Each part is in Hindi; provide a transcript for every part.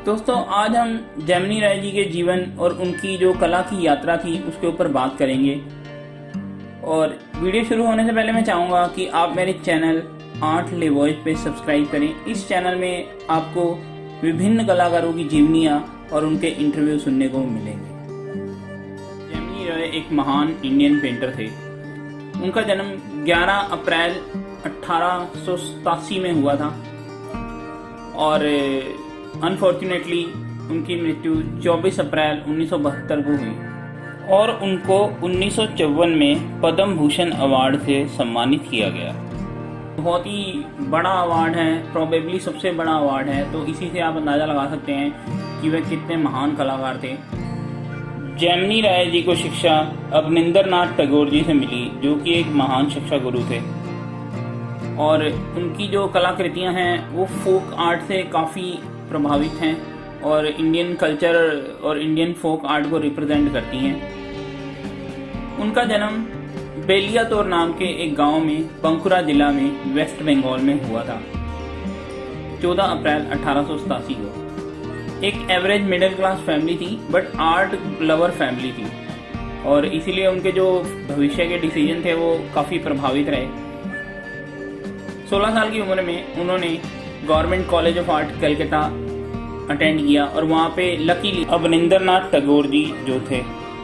दोस्तों आज हम जेमिनी राय जी के जीवन और उनकी जो कला की यात्रा थी उसके ऊपर बात करेंगे। और वीडियो शुरू होने से पहले मैं चाहूँगा कि आप मेरे चैनल आर्ट ले वॉइस पे सब्सक्राइब करें। इस चैनल में आपको विभिन्न कलाकारों की जीवनियाँ और उनके इंटरव्यू सुनने को मिलेंगे। जेमिनी राय एक महान इंडियन पेंटर थे। उनका जन्म 11 अप्रैल 1887 में हुआ था और अनफॉर्चुनेटली उनकी मृत्यु 24 अप्रैल 1972 को हुई और उनको 1954 में पद्म भूषण अवार्ड से सम्मानित किया गया। बहुत ही बड़ा अवार्ड है, प्रोबेबली सबसे बड़ा अवार्ड है, तो इसी से आप अंदाजा लगा सकते हैं कि वह कितने महान कलाकार थे। जेमिनी राय जी को शिक्षा अवनिंदर नाथ टैगोर जी से मिली, जो कि एक महान शिक्षा गुरु थे। और उनकी जो कलाकृतियां हैं वो फोक आर्ट से काफ़ी प्रभावित हैं और इंडियन कल्चर और इंडियन फोक आर्ट को रिप्रेजेंट करती हैं। उनका जन्म बेलियातोर नाम के एक गांव में बंकुरा जिला में वेस्ट बंगाल में हुआ था 14 अप्रैल 1887 को। एक एवरेज मिडिल क्लास फैमिली थी बट आर्ट लवर फैमिली थी और इसीलिए उनके जो भविष्य के डिसीजन थे वो काफ़ी प्रभावित रहे। 16 साल की उम्र में उन्होंने government college of art Calcutta attend किया और वहाँ पे लकीली अवनिंदर नाथ टैगोर जी जो थे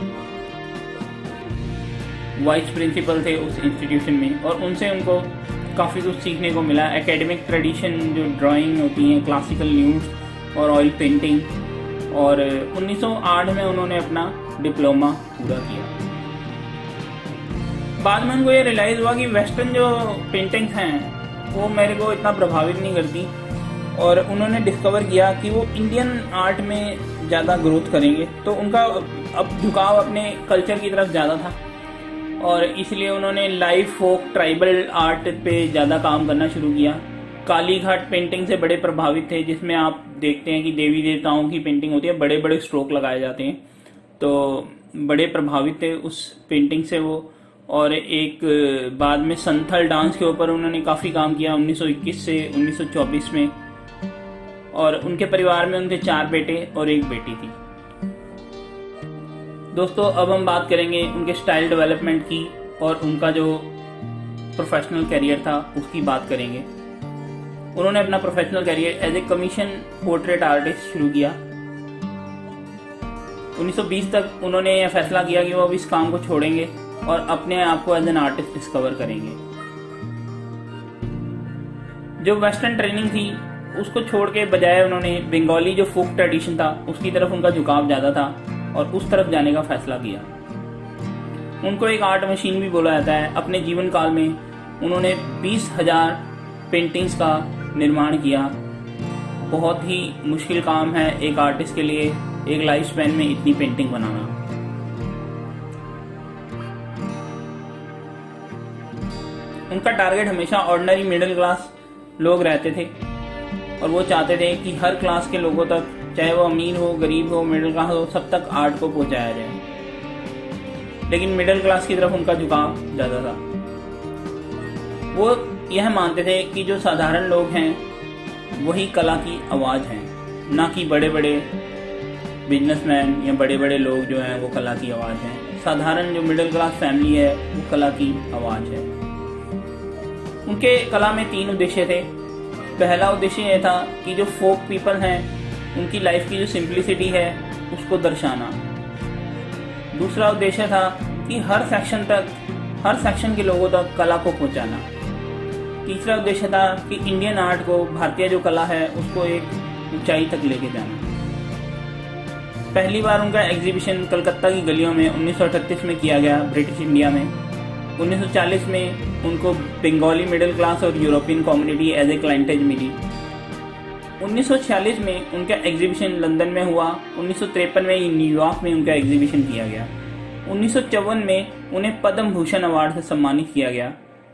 वाइस प्रिंसिपल थे उस इंस्टीट्यूशन में और उनसे उनको काफ़ी कुछ सीखने को मिला। एकेडमिक ट्रेडिशन जो ड्राइंग होती है, क्लासिकल न्यूड्स और ऑयल पेंटिंग। और 1908 में उन्होंने अपना डिप्लोमा पूरा किया। बाद में उनको ये रियलाइज हुआ कि वेस्टर्न जो पेंटिंग्स हैं वो मेरे को इतना प्रभावित नहीं करती और उन्होंने डिस्कवर किया कि वो इंडियन आर्ट में ज़्यादा ग्रोथ करेंगे। तो उनका अब झुकाव अपने कल्चर की तरफ ज़्यादा था और इसलिए उन्होंने लाइव फोक ट्राइबल आर्ट पे ज़्यादा काम करना शुरू किया। काली घाट पेंटिंग से बड़े प्रभावित थे, जिसमें आप देखते हैं कि देवी देवताओं की पेंटिंग होती है, बड़े बड़े स्ट्रोक लगाए जाते हैं, तो बड़े प्रभावित थे उस पेंटिंग से वो। और एक बाद में संथल डांस के ऊपर उन्होंने काफ़ी काम किया 1921 से 1924 में। और उनके परिवार में उनके 4 बेटे और 1 बेटी थी। दोस्तों अब हम बात करेंगे उनके स्टाइल डेवलपमेंट की और उनका जो प्रोफेशनल करियर था उसकी बात करेंगे। उन्होंने अपना professional career as a commission portrait artist शुरू किया। 1920 तक उन्होंने यह फैसला किया कि वो अब इस काम को छोड़ेंगे और अपने आप को एज एन आर्टिस्ट डिस्कवर करेंगे। जो वेस्टर्न ट्रेनिंग थी उसको छोड़ के बजाय उन्होंने बंगाली जो फोक ट्रेडिशन था उसकी तरफ उनका झुकाव ज़्यादा था और उस तरफ जाने का फैसला किया। उनको एक आर्ट मशीन भी बोला जाता है। अपने जीवन काल में उन्होंने 20,000 पेंटिंग्स का निर्माण किया। बहुत ही मुश्किल काम है एक आर्टिस्ट के लिए एक लाइफ स्पैन में इतनी पेंटिंग बनाना। उनका टारगेट हमेशा ऑर्डिनरी मिडिल क्लास लोग रहते थे और वो चाहते थे कि हर क्लास के लोगों तक, चाहे वो अमीर हो, गरीब हो, मिडिल क्लास हो, सब तक आर्ट को पहुंचाया जाए। लेकिन मिडिल क्लास की तरफ उनका झुकाव ज़्यादा था। वो यह मानते थे कि जो साधारण लोग हैं वही कला की आवाज़ हैं, ना कि बड़े बड़े बिजनेसमैन या बड़े बड़े लोग जो हैं वो कला की आवाज़ हैं। साधारण जो मिडिल क्लास फैमिली है वो कला की आवाज़ है। उनके कला में 3 उद्देश्य थे। पहला उद्देश्य यह था कि जो फोक पीपल हैं उनकी लाइफ की जो सिंप्लिसिटी है उसको दर्शाना। दूसरा उद्देश्य था कि हर सेक्शन के लोगों तक कला को पहुंचाना। तीसरा उद्देश्य था कि इंडियन आर्ट को, भारतीय जो कला है उसको एक ऊंचाई तक लेके जाना। पहली बार उनका एग्जीबिशन कलकत्ता की गलियों में 1938 में किया गया ब्रिटिश इंडिया में। 1940 में उनको बंगाली मिडिल क्लास और European community as a clientele मिली। 1946 में उनका एग्जीबिशन लंदन में हुआ। 1953 में न्यूयॉर्क में उनका एग्जीबिशन किया गया। 1954 में उन्हें पद्म भूषण अवार्ड से सम्मानित किया गया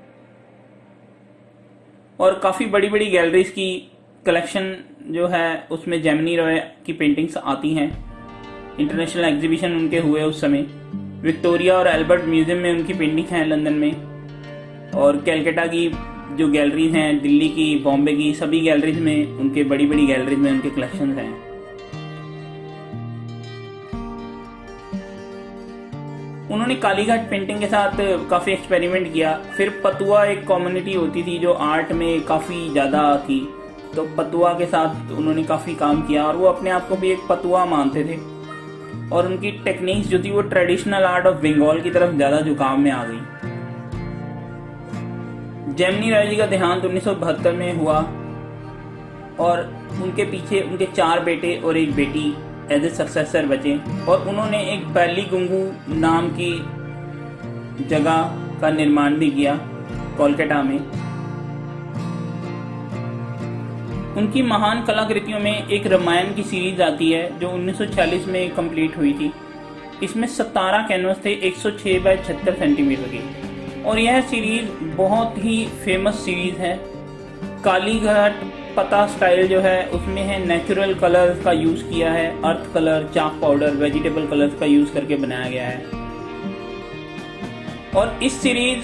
और काफ़ी बड़ी बड़ी गैलरीज की कलेक्शन जो है उसमें जेमिनी राय की पेंटिंग्स आती हैं। इंटरनेशनल एग्जीबिशन उनके हुए उस समय। विक्टोरिया और एल्बर्ट म्यूजियम में उनकी पेंटिंग हैं लंदन में और कलकत्ता की जो गैलरीज हैं, दिल्ली की, बॉम्बे की, सभी गैलरीज में उनके बड़ी बड़ी गैलरीज में उनके कलेक्शन हैं। उन्होंने कालीघाट पेंटिंग के साथ काफ़ी एक्सपेरिमेंट किया। फिर पतुआ एक कम्युनिटी होती थी जो आर्ट में काफ़ी ज़्यादा थी, तो पतुआ के साथ उन्होंने काफ़ी काम किया और वो अपने आप को भी एक पतुआ मानते थे। और उनकी टेक्निक्स जो थी वो ट्रेडिशनल आर्ट ऑफ बंगाल की तरफ ज़्यादा झुकाव में आ गई। जेमिनी रॉय जी का देहांत 1972 में हुआ और उनके पीछे उनके 4 बेटे और 1 बेटी एज ए सक्सेसर बचे। और उन्होंने एक बैलीगुंगू नाम की जगह का निर्माण भी किया कोलकाता में। उनकी महान कलाकृतियों में एक रामायण की सीरीज आती है जो 1946 में कंप्लीट हुई थी। इसमें 17 कैनवस थे 106 बाय 76 सेंटीमीटर की, और यह सीरीज बहुत ही फेमस सीरीज है। कालीघाट पता स्टाइल जो है उसमें है नेचुरल कलर्स का यूज किया है, earth colour, chalk powder, vegetable colours का यूज करके बनाया गया है। और इस सीरीज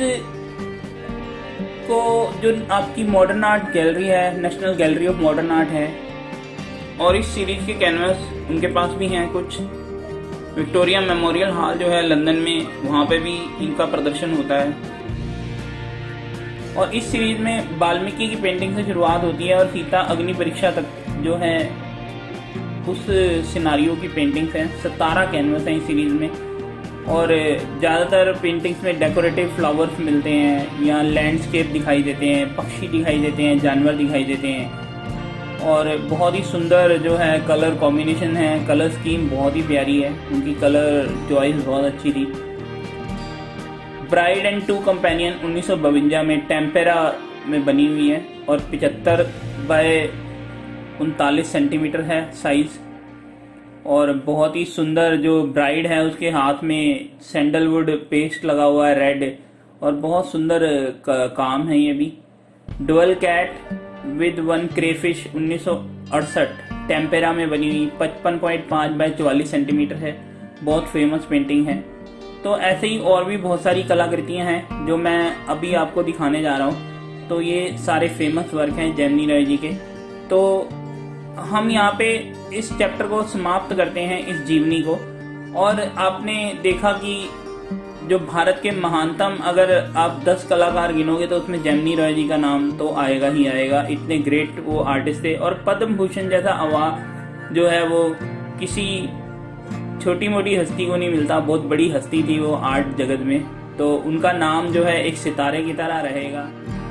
को जो आपकी मॉडर्न आर्ट गैलरी है, national gallery of modern art है, और इस सीरीज के कैनवस उनके पास भी हैं कुछ। विक्टोरिया मेमोरियल हॉल जो है लंदन में, वहाँ पे भी इनका प्रदर्शन होता है। और इस सीरीज में वाल्मीकि की पेंटिंग से शुरुआत होती है और सीता अग्नि परीक्षा तक जो है उस सिनारियो की पेंटिंग्स हैं। 17 कैनवस हैं इस सीरीज में, और ज़्यादातर पेंटिंग्स में डेकोरेटिव फ्लावर्स मिलते हैं या लैंडस्केप दिखाई देते हैं, पक्षी दिखाई देते हैं, जानवर दिखाई देते हैं। और बहुत ही सुंदर जो है कलर कॉम्बिनेशन है, कलर स्कीम बहुत ही प्यारी है, उनकी कलर चॉइस बहुत अच्छी थी। ब्राइड एंड 2 कंपेनियन 1952 में टेम्पेरा में बनी हुई है और 75 बाय 39 सेंटीमीटर है साइज। और बहुत ही सुंदर जो ब्राइड है उसके हाथ में सैंडलवुड पेस्ट लगा हुआ है रेड, और बहुत सुंदर काम है ये भी। Dual cat with 1 crayfish 1968 tempera में बनी हुई 55.5 बाय 44 सेंटीमीटर है, बहुत फेमस पेंटिंग है। तो ऐसे ही और भी बहुत सारी कलाकृतियां हैं जो मैं अभी आपको दिखाने जा रहा हूँ। तो ये सारे फेमस वर्क हैं जेमिनी रॉय जी के। तो हम यहाँ पे इस चैप्टर को समाप्त करते हैं, इस जीवनी को। और आपने देखा कि जो भारत के महानतम, अगर आप 10 कलाकार गिनोगे तो उसमें जेमिनी रॉय जी का नाम तो आएगा ही आएगा। इतने ग्रेट वो आर्टिस्ट थे, और पद्म भूषण जैसा अवार्ड जो है वो किसी छोटी मोटी हस्ती को नहीं मिलता, बहुत बड़ी हस्ती थी वो आर्ट जगत में। तो उनका नाम जो है एक सितारे की तरह रहेगा।